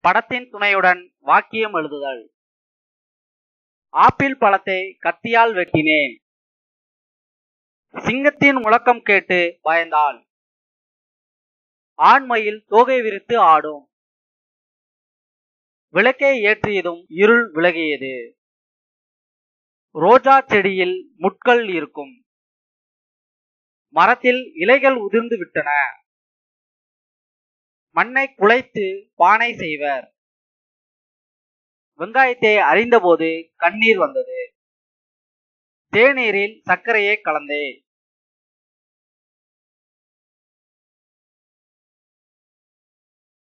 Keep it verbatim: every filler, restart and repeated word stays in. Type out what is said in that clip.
படத்தின் துணையுடன் வாக்கியம் எழுதுதல். ஆப்பிள் பழத்தை கத்தியால் வெட்டினேன். சிங்கத்தின் முழக்கம் கேட்டு பயந்தாள். ஆண்மயில் தோகை விரித்து ஆடும். விளக்கை ஏற்றியதும் இருள் விலகியது. ரோஜா செடியில் முட்கள் இருக்கும். மரத்தில் இலைகள் உதிர்ந்து விட்டன. மண்ணை குலைத்து பானை செய்வர். வெங்காயத்தை அறிந்தபோது கண்ணீர் வந்தது. தேநீரில் சர்க்கரையை கலந்தேன்.